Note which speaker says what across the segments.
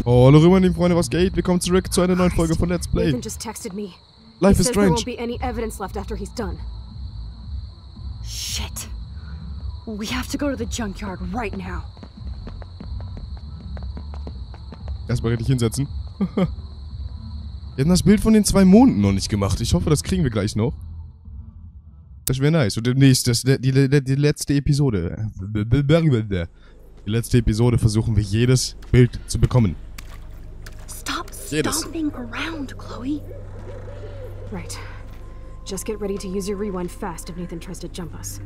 Speaker 1: Oh, hallo Römer, liebe Freunde, was geht? Willkommen zurück zu einer neuen Folge von Let's Play.
Speaker 2: Nathan just texted me.
Speaker 1: Life is Strange.
Speaker 2: There won't be any evidence left after he's done.
Speaker 3: Shit. We have to go to the junkyard right now.
Speaker 1: Erstmal richtig hinsetzen. Wir haben das Bild von den 2 Monden noch nicht gemacht. Ich hoffe, das kriegen wir gleich noch. Das wäre nice. Und demnächst, die letzte Episode. Die letzte Episode versuchen wir jedes Bild zu bekommen.
Speaker 3: Stop stomping around, Chloe.
Speaker 2: Right. Just get ready to use your rewind fast if Nathan tries to jump us.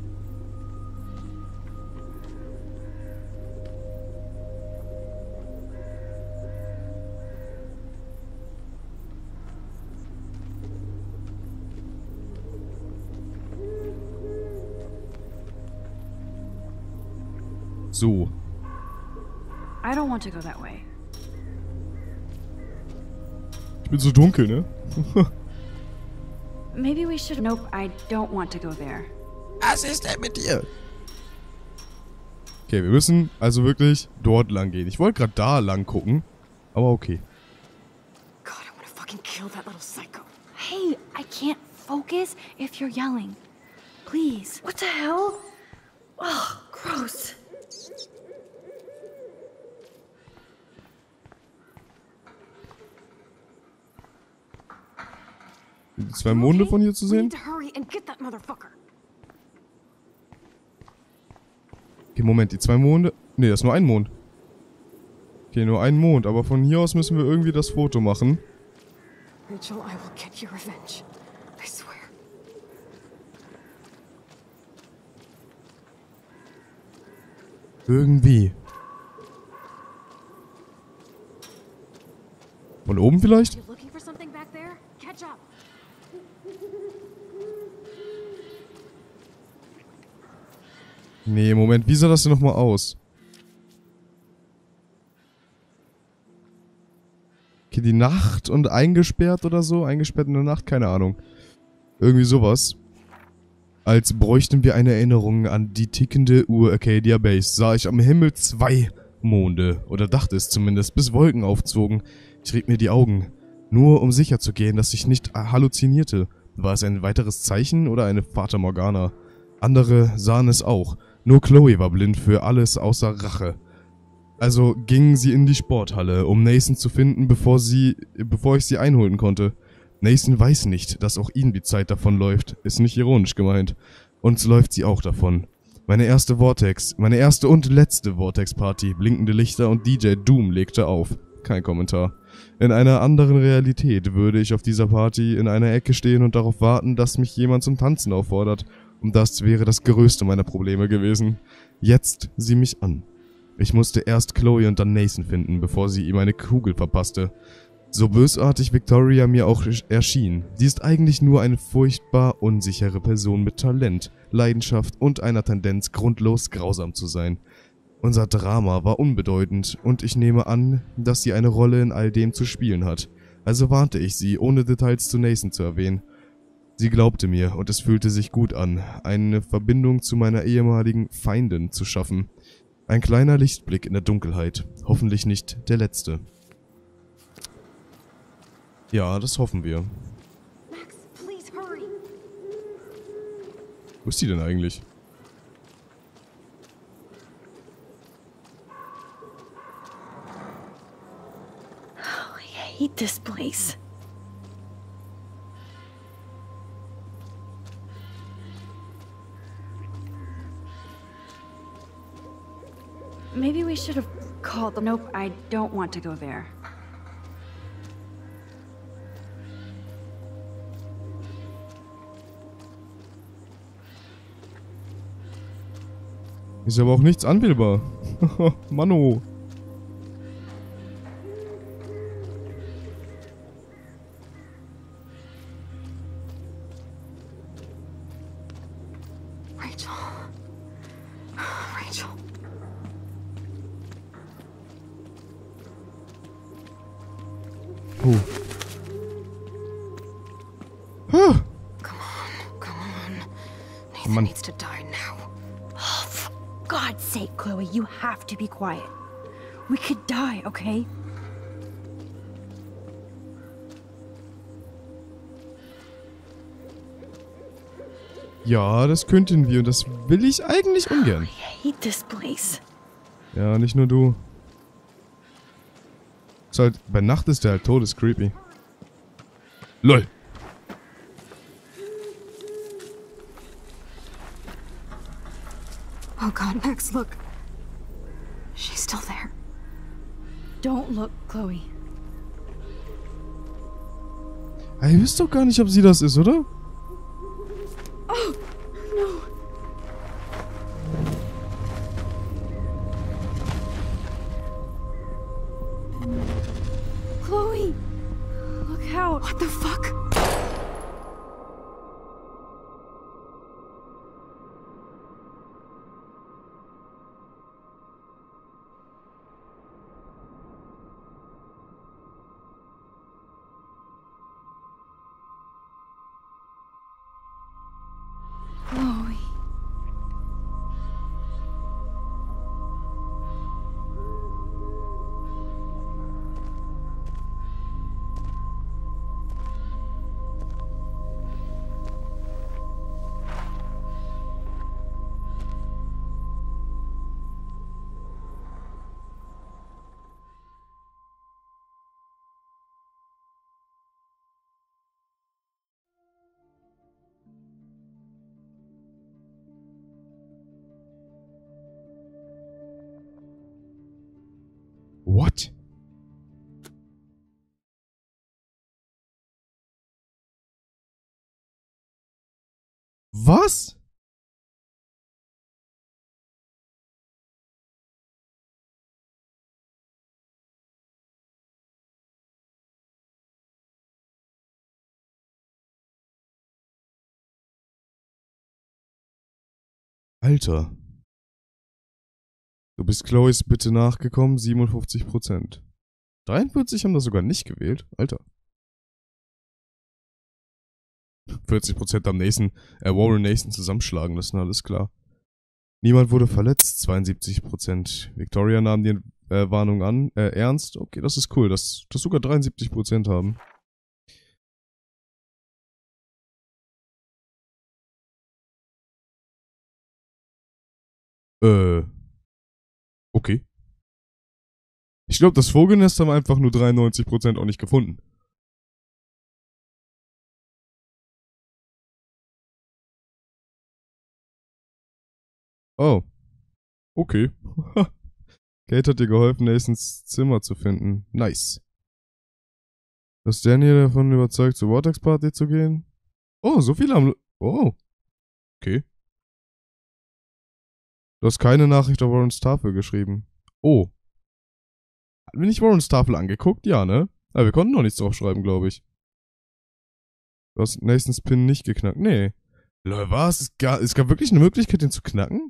Speaker 1: So.
Speaker 3: I don't want to go that way.
Speaker 1: Ich bin so dunkel, ne?
Speaker 3: Maybe we should... Nope, I don't want to go there.
Speaker 1: Was ist denn mit dir? Okay, wir müssen also wirklich dort lang gehen. Ich wollte gerade da lang gucken, aber okay.
Speaker 2: God, I wanna fucking kill that little psycho.
Speaker 3: Hey, I can't focus if you're yelling. Please. What the hell? Oh, gross.
Speaker 1: Sind die 2 Monde von hier zu
Speaker 2: We
Speaker 1: sehen?
Speaker 2: need to hurry and get that motherfucker.
Speaker 1: Okay, Moment, die 2 Monde... Ne, das ist nur ein Mond. Okay, nur ein Mond, aber von hier aus müssen wir irgendwie das Foto machen.
Speaker 2: Rachel, I will get your revenge. I swear.
Speaker 1: Irgendwie. Von oben vielleicht?
Speaker 2: You looking for something back there? Catch up.
Speaker 1: Nee, Moment, wie sah das denn nochmal aus? Okay, die Nacht und eingesperrt oder so? Eingesperrt in der Nacht? Keine Ahnung. Irgendwie sowas. Als bräuchten wir eine Erinnerung an die tickende Uhr Arcadia Base, sah ich am Himmel 2 Monde. Oder dachte es zumindest, bis Wolken aufzogen. Ich rieb mir die Augen. Nur um sicher zu gehen, dass ich nicht halluzinierte. War es ein weiteres Zeichen oder eine Fata Morgana? Andere sahen es auch. Nur Chloe war blind für alles außer Rache. Also gingen sie in die Sporthalle, um Nathan zu finden, bevor ich sie einholen konnte. Nathan weiß nicht, dass auch ihm die Zeit davonläuft. Ist nicht ironisch gemeint. Und läuft sie auch davon. Meine erste und letzte Vortex-Party, blinkende Lichter und DJ Doom legte auf. Kein Kommentar. In einer anderen Realität würde ich auf dieser Party in einer Ecke stehen und darauf warten, dass mich jemand zum Tanzen auffordert. Und das wäre das größte meiner Probleme gewesen. Jetzt sieh mich an. Ich musste erst Chloe und dann Nathan finden, bevor sie ihm eine Kugel verpasste. So bösartig Victoria mir auch erschien, sie ist eigentlich nur eine furchtbar unsichere Person mit Talent, Leidenschaft und einer Tendenz, grundlos grausam zu sein. Unser Drama war unbedeutend und ich nehme an, dass sie eine Rolle in all dem zu spielen hat. Also warnte ich sie, ohne Details zu Nathan zu erwähnen. Sie glaubte mir und es fühlte sich gut an, eine Verbindung zu meiner ehemaligen Feindin zu schaffen. Ein kleiner Lichtblick in der Dunkelheit, hoffentlich nicht der letzte. Ja, das hoffen wir.
Speaker 2: Max, please hurry.
Speaker 1: Wo ist die denn eigentlich?
Speaker 3: Oh, I hate this place. Maybe we should have called... Nope, I don't want to go there.
Speaker 1: Ist aber auch nichts anwählbar. Mano.
Speaker 2: Rachel. Rachel.
Speaker 1: Oh. Huh.
Speaker 2: Come on. Nathan
Speaker 1: Mann.
Speaker 2: needs to die now.
Speaker 3: For God's sake, Chloe, you have to be quiet. We could die, okay?
Speaker 1: Ja, das könnten wir und das will ich eigentlich ungern.
Speaker 3: I hate this place.
Speaker 1: Ja, nicht nur du. Ist halt, bei Nacht ist der halt todescreepy. LOL.
Speaker 2: Oh God, Max, look. She's still there.
Speaker 3: Don't look, Chloe.
Speaker 1: Ihr wisst doch gar nicht, ob sie das ist, oder?
Speaker 3: Oh, no. Chloe! Look out!
Speaker 2: What the fuck?
Speaker 3: Chloe.
Speaker 1: What? Was? Alter. Du bist Chloes Bitte nachgekommen, 57%. 43 haben das sogar nicht gewählt. Alter. 40% am Warren Nathan zusammenschlagen lassen, alles klar. Niemand wurde verletzt, 72%. Victoria nahm die Warnung an, ernst. Okay, das ist cool, dass sogar 73% haben. Okay. Ich glaube, das Vogelnest haben einfach nur 93% auch nicht gefunden. Oh. Okay. Kate hat dir geholfen, Nathans Zimmer zu finden. Nice. Ist Danny davon überzeugt, zur Vortex Party zu gehen? Oh, so viele haben... Oh. Okay. Du hast keine Nachricht auf Warrens Tafel geschrieben. Oh. Hatten wir nicht Warrens Tafel angeguckt? Ja, ne? Aber wir konnten noch nichts draufschreiben, glaube ich. Du hast Nathans Pin nicht geknackt. Nee. Leute, was? Es gab wirklich eine Möglichkeit, den zu knacken?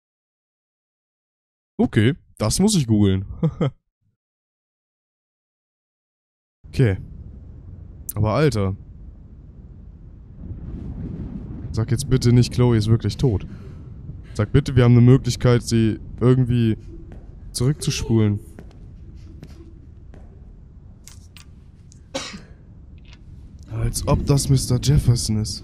Speaker 1: Okay, das muss ich googeln. Okay. Aber Alter. Sag jetzt bitte nicht, Chloe ist wirklich tot. Sag bitte, wir haben eine Möglichkeit, sie irgendwie zurückzuspulen. Als ob das Mr. Jefferson ist.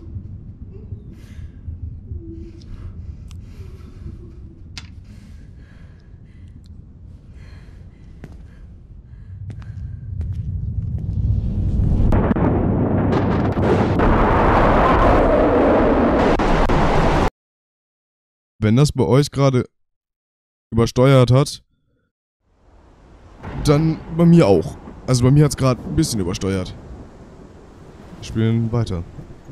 Speaker 1: Wenn das bei euch gerade übersteuert hat, dann bei mir auch. Also bei mir hat es gerade ein bisschen übersteuert. Wir spielen weiter.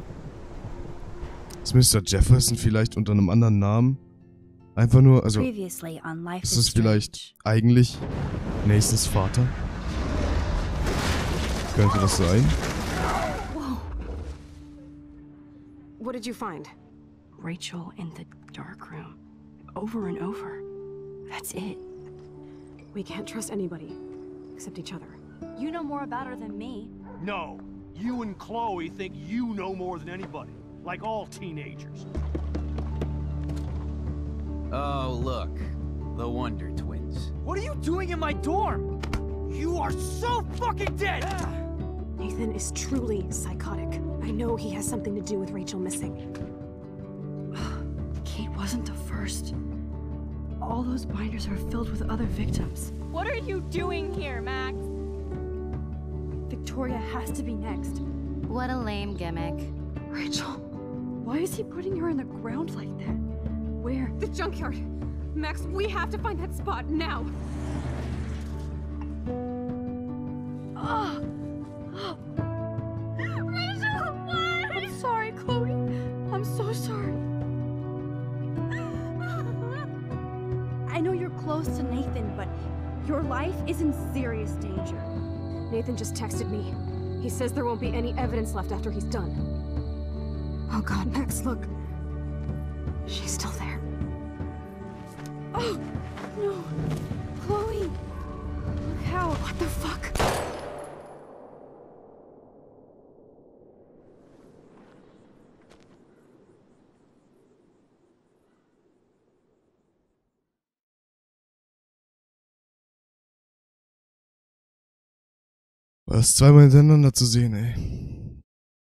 Speaker 1: Ist Mr. Jefferson vielleicht unter einem anderen Namen? Einfach nur, also, ist es vielleicht eigentlich Nathans Vater? Könnte das sein?
Speaker 2: Whoa. What did you find?
Speaker 4: Rachel in the dark room. Over and over. That's it.
Speaker 2: We can't trust anybody. Except each other.
Speaker 3: You know more about her than me.
Speaker 5: No. You and Chloe think you know more than anybody. Like all teenagers.
Speaker 6: Oh, look. The Wonder Twins.
Speaker 5: What are you doing in my dorm? You are so fucking dead!
Speaker 2: Nathan is truly psychotic. I know he has something to do with Rachel missing.
Speaker 4: wasn't the first. All those binders are filled with other victims.
Speaker 7: What are you doing here, Max?
Speaker 4: Victoria has to be next.
Speaker 3: What a lame gimmick.
Speaker 4: Rachel, why is he putting her in the ground like that? Where?
Speaker 2: The junkyard! Max, we have to find that spot now!
Speaker 4: Oh.
Speaker 7: Rachel, what?
Speaker 4: I'm sorry, Chloe. I'm so sorry. I know you're close to Nathan, but your life is in serious danger.
Speaker 2: Nathan just texted me. He says there won't be any evidence left after he's done. Oh god, Max, look. She's still there.
Speaker 4: Oh, no. Chloe. Look how.
Speaker 2: What the fuck?
Speaker 1: War das zweimal hintereinander zu sehen, ey.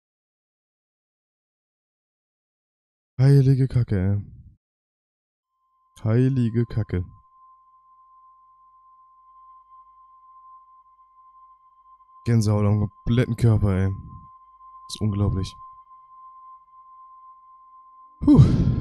Speaker 1: Heilige Kacke, ey. Heilige Kacke. Gänsehaut am kompletten Körper, ey. Das ist unglaublich. Puh.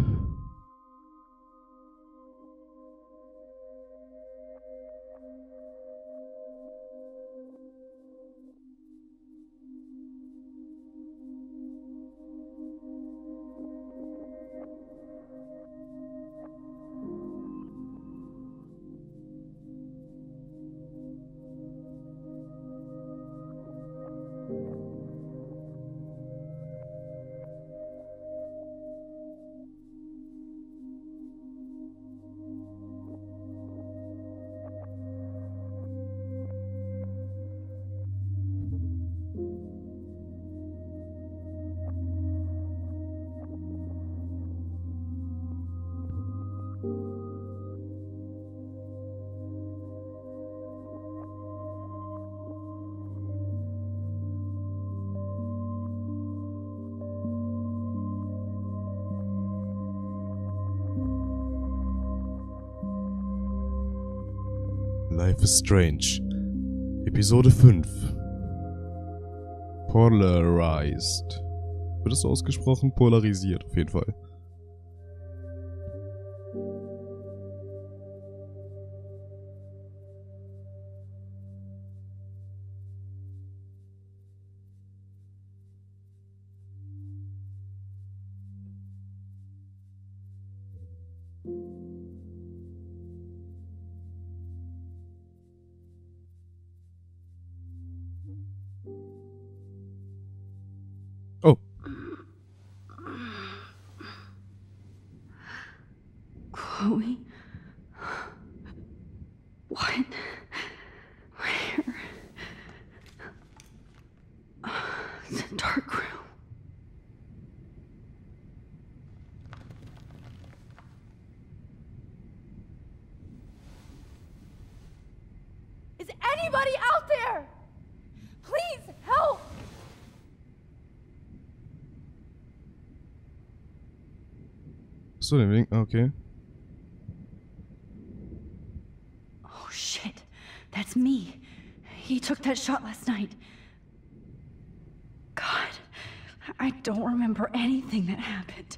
Speaker 1: Life is Strange. Episode 5. Polarized. Wird es so ausgesprochen? Polarisiert, auf jeden Fall. Oh.
Speaker 4: Chloe? What? Where? The dark room.
Speaker 7: Is anybody out there? Please help!
Speaker 1: So, den Weg, okay.
Speaker 4: Oh shit. That's me. He took that shot last night. God, I don't remember anything that happened.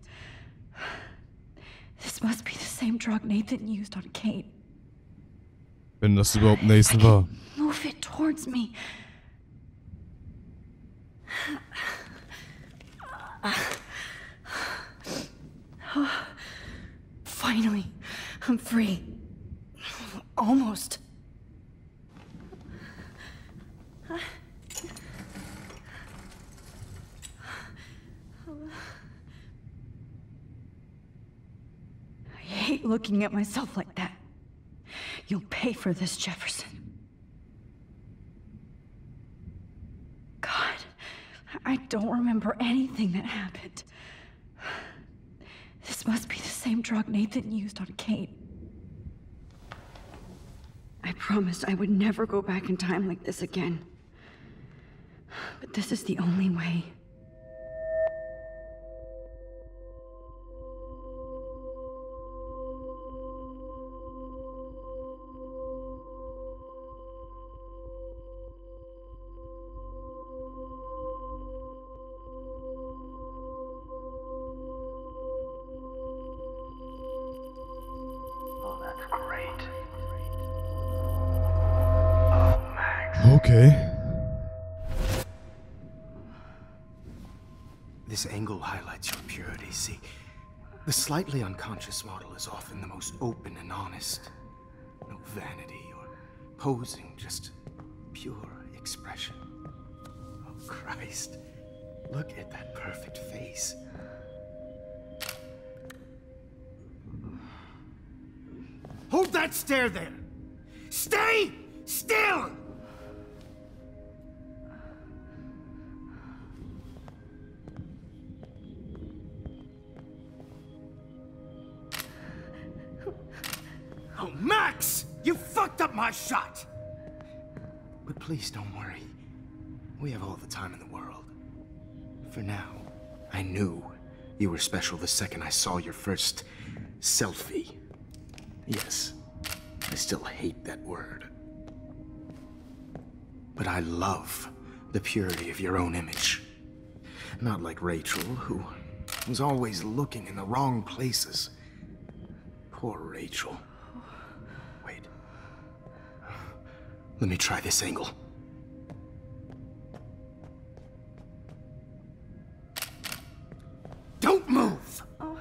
Speaker 4: This must be the same drug Nathan used on Kate.
Speaker 1: Wenn das überhaupt Nathan war.
Speaker 4: Move it towards me. Finally, I'm free. Almost. I hate looking at myself like that. You'll pay for this, Jefferson. God, I don't remember anything that happened. This must be the same drug Nathan used on Kate. I promised I would never go back in time like this again. But this is the only way.
Speaker 1: Okay.
Speaker 8: This angle highlights your purity. See, the slightly unconscious model is often the most open and honest. No vanity or posing, just pure expression. Oh, Christ. Look at that perfect face. Hold that stare there! Stay still! Oh, Max! You fucked up my shot! But please don't worry. We have all the time in the world. For now, I knew you were special the second I saw your first selfie. Yes, I still hate that word. But I love the purity of your own image. Not like Rachel, who was always looking in the wrong places. Poor Rachel. Wait. Let me try this angle. Don't move!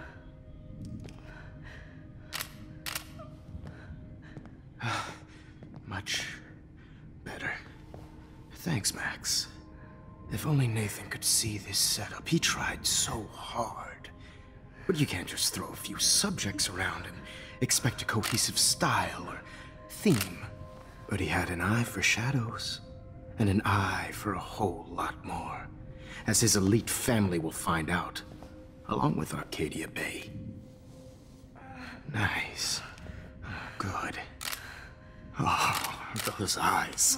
Speaker 8: Much better. Thanks, Max. If only Nathan could see this setup. He tried so hard. But you can't just throw a few subjects around and expect a cohesive style or theme. But he had an eye for shadows, and an eye for a whole lot more, as his elite family will find out, along with Arcadia Bay. Nice. Good. Oh, those eyes.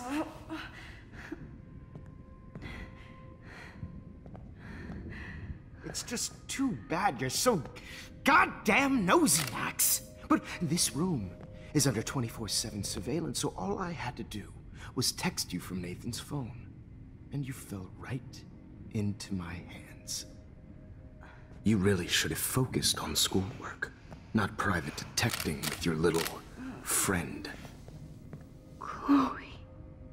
Speaker 8: It's just too bad you're so goddamn nosy, Max. But this room is under 24/7 surveillance, so all I had to do was text you from Nathan's phone. And you fell right into my hands. You really should have focused on schoolwork, not private detecting with your little friend.
Speaker 4: Chloe.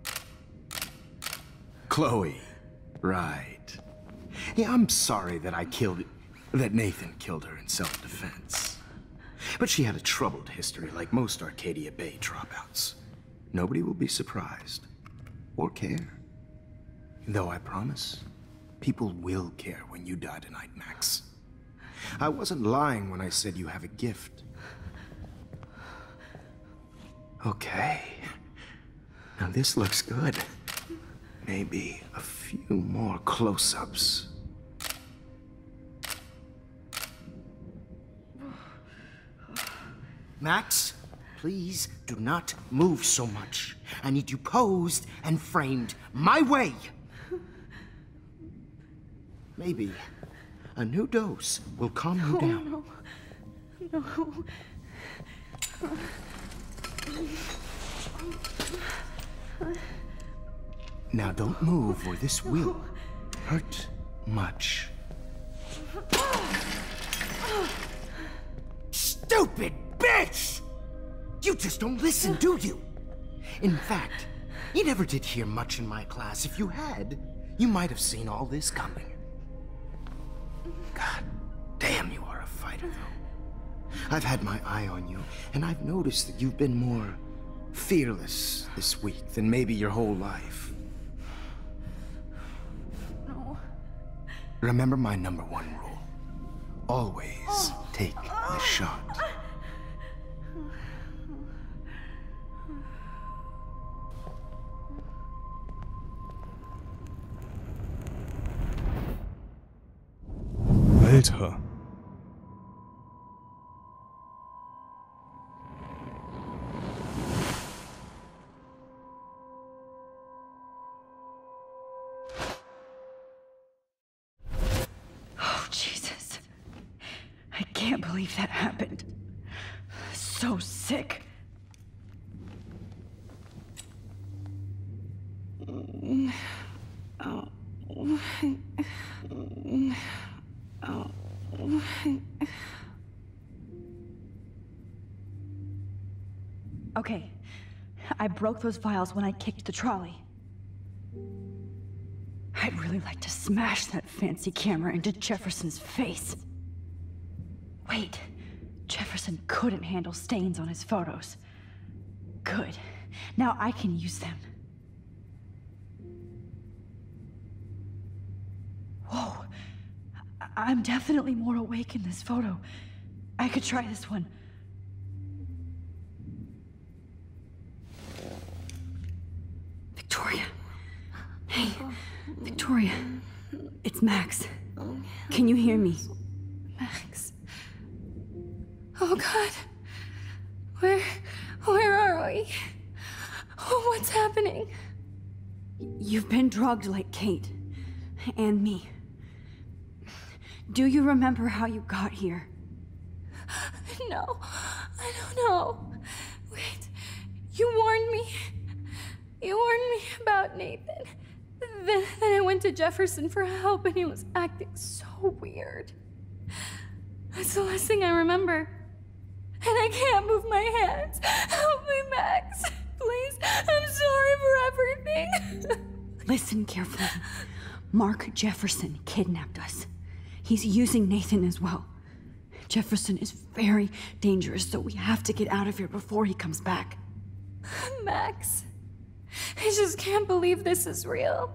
Speaker 8: Chloe. Right. Yeah, I'm sorry that Nathan killed her in self-defense. But she had a troubled history like most Arcadia Bay dropouts. Nobody will be surprised. Or care. Though I promise, people will care when you die tonight, Max. I wasn't lying when I said you have a gift. Okay. Now this looks good. Maybe a few more close-ups. Max, please do not move so much. I need you posed and framed my way. Maybe a new dose will calm you down.
Speaker 4: No.
Speaker 8: Now don't move or this will hurt much. Stupid bitch! You just don't listen, do you? In fact, you never did hear much in my class. If you had, you might have seen all this coming. God damn, you are a fighter, though. I've had my eye on you, and I've noticed that you've been more fearless this week than maybe your whole life.
Speaker 4: No.
Speaker 8: Remember my #1 rule. Always take the shot.
Speaker 1: Alter.
Speaker 4: Oh, Jesus. I can't believe that happened. So sick. Okay, I broke those files when I kicked the trolley. I'd really like to smash that fancy camera into Jefferson's face. Wait, Jefferson couldn't handle stains on his photos. Good. Now I can use them. Whoa. I'm definitely more awake in this photo. I could try this one. Victoria. Hey, Victoria. It's Max. Can you hear me?
Speaker 7: Max. Oh God. Where are we? Oh, what's happening?
Speaker 4: You've been drugged like Kate. And me. Do you remember how you got here?
Speaker 7: No, I don't know. Wait, you warned me. You warned me about Nathan. Then I went to Jefferson for help and he was acting so weird. That's the last thing I remember. And I can't move my hands. Help me, Max. Please, I'm sorry for everything.
Speaker 4: Listen carefully. Mark Jefferson kidnapped us. He's using Nathan as well. Jefferson is very dangerous, so we have to get out of here before he comes back.
Speaker 7: Max, I just can't believe this is real.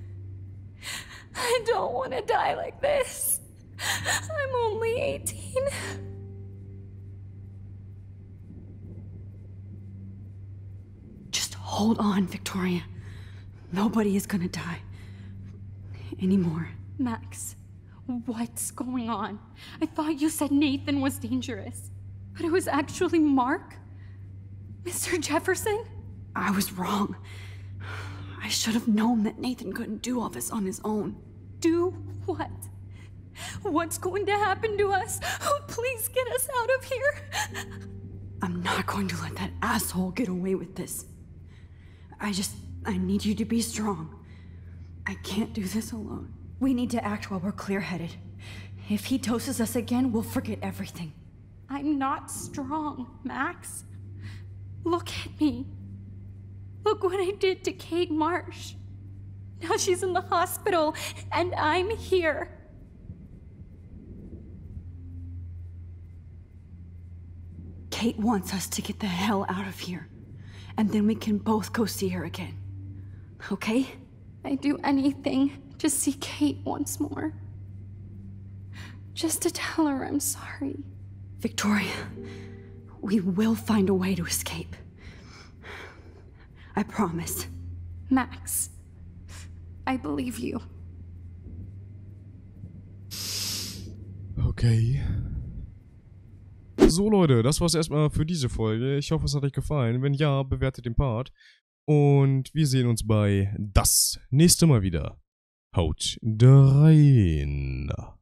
Speaker 7: I don't want to die like this. I'm only 18.
Speaker 4: Just hold on, Victoria. Nobody is gonna die. Anymore.
Speaker 7: Max, what's going on? I thought you said Nathan was dangerous, but it was actually Mark? Mr. Jefferson?
Speaker 4: I was wrong. I should have known that Nathan couldn't do all this on his own.
Speaker 7: Do what? What's going to happen to us? Oh, please get us out of here.
Speaker 4: I'm not going to let that asshole get away with this. I need you to be strong. I can't do this alone. We need to act while we're clear-headed. If he doses us again, we'll forget everything.
Speaker 7: I'm not strong, Max. Look at me. Look what I did to Kate Marsh. Now she's in the hospital, and I'm here.
Speaker 4: Kate wants us to get the hell out of here. And then we can both go see her again. Okay?
Speaker 7: I'd do anything to see Kate once more. Just to tell her I'm sorry.
Speaker 4: Victoria, we will find a way to escape. I promise.
Speaker 7: Max, I believe you.
Speaker 1: Okay. So Leute, das war's erstmal für diese Folge. Ich hoffe, es hat euch gefallen. Wenn ja, bewertet den Part. Und wir sehen uns bei das nächste Mal wieder. Haut rein.